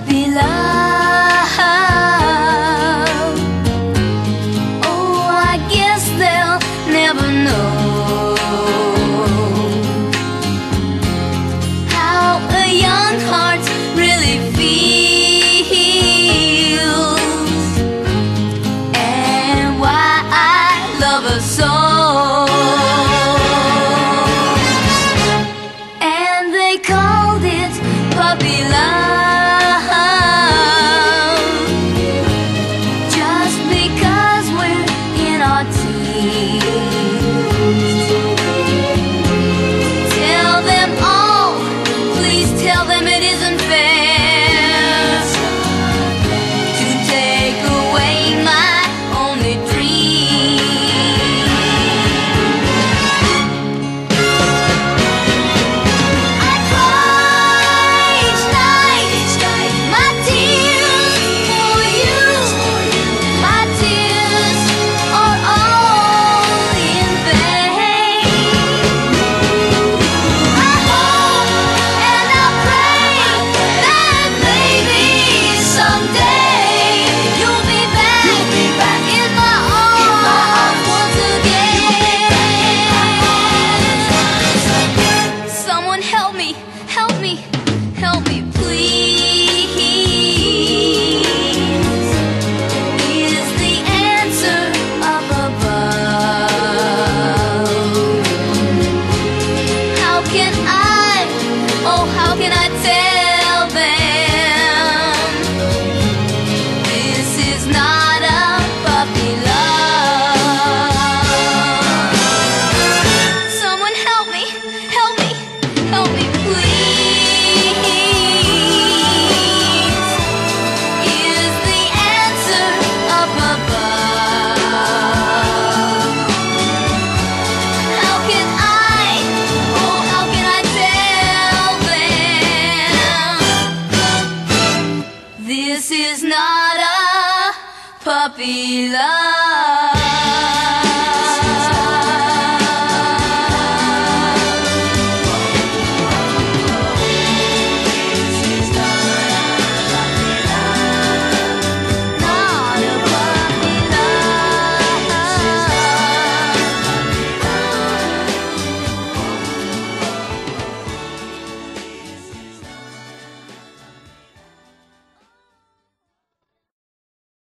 puppy love. Oh, I guess they'll never know how a young heart really feels, and why I love her so. And they called it puppy love, just because we're in our teens. Tell them all, please tell them it isn't fair to take away my only dream. I cry each night, my tears for you. My tears are all in vain. I hope and I pray that maybe someday you'll be back in my arms once again. Someone help me, help me, help me, please. Is the answer up above? How can I, oh how can I tell them this is not a puppy love? Someone help me, help me, help me, please. Is the answer up above? How can I, oh how can I tell them this is not a puppy love?